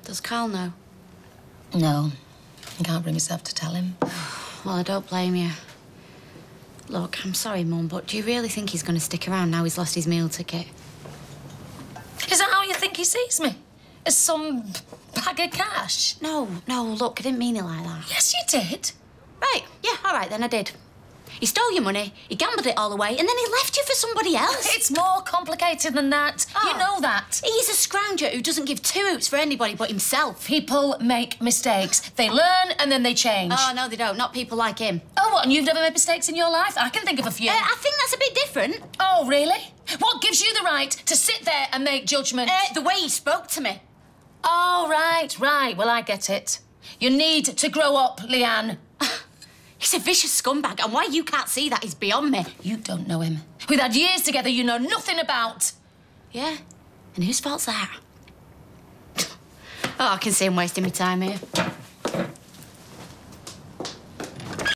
Does Carl know? No. He can't bring himself to tell him. Well, I don't blame you. Look, I'm sorry, Mum, but do you really think he's going to stick around now he's lost his meal ticket? Is that how you think he sees me? As some bag of cash? No, look, I didn't mean it like that. Yes, you did. Right, yeah, all right, then I did. He stole your money, he gambled it all away, and then he left you for somebody else. It's more complicated than that. Oh. You know that. He's a scrounger who doesn't give two hoots for anybody but himself. People make mistakes. They learn and then they change. Oh, no, they don't. Not people like him. Oh, what, and you've never made mistakes in your life? I can think of a few. I think that's a bit different. Oh, really? What gives you the right to sit there and make judgment? The way he spoke to me. Oh, right. Well, I get it. You need to grow up, Leanne. He's a vicious scumbag, and why you can't see that is beyond me. You don't know him. We've had years together you know nothing about. Yeah? And whose fault's that? Oh, I can see him wasting my time here.